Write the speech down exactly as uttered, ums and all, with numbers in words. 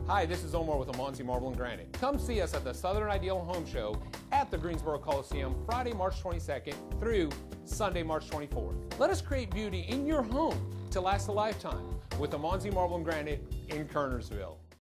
Hi, this is Omar with Amanzi Marble and Granite. Come see us at the Southern Ideal Home Show at the Greensboro Coliseum Friday, March twenty-second through Sunday, March twenty-fourth. Let us create beauty in your home to last a lifetime with Amanzi Marble and Granite in Kernersville.